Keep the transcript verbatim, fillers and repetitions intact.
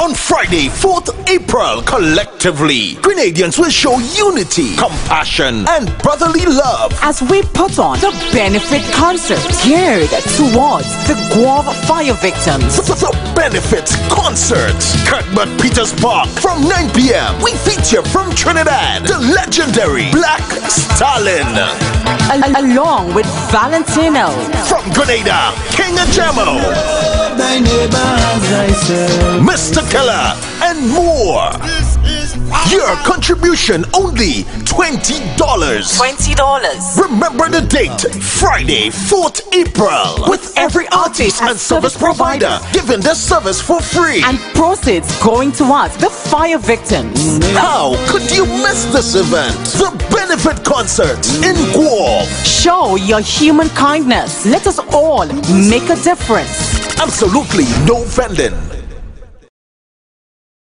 On Friday, fourth April, collectively, Grenadians will show unity, compassion, and brotherly love as we put on the benefit concert geared towards the Guava fire victims. The, the benefit concert, Cuthbert Peters Park, from nine p m We feature from Trinidad, the legendary Black Stalin. Al along with Valentino. From Grenada, King Ajamo, Mister Keller, and more. Your contribution only twenty dollars. twenty dollars. Remember the date, Friday, fourth April. With every artist and service provider giving their service for free. And proceeds going towards the fire victims. How could you miss this event? The benefit concert in Guam. Show your human kindness. Let us all make a difference. Absolutely no vending.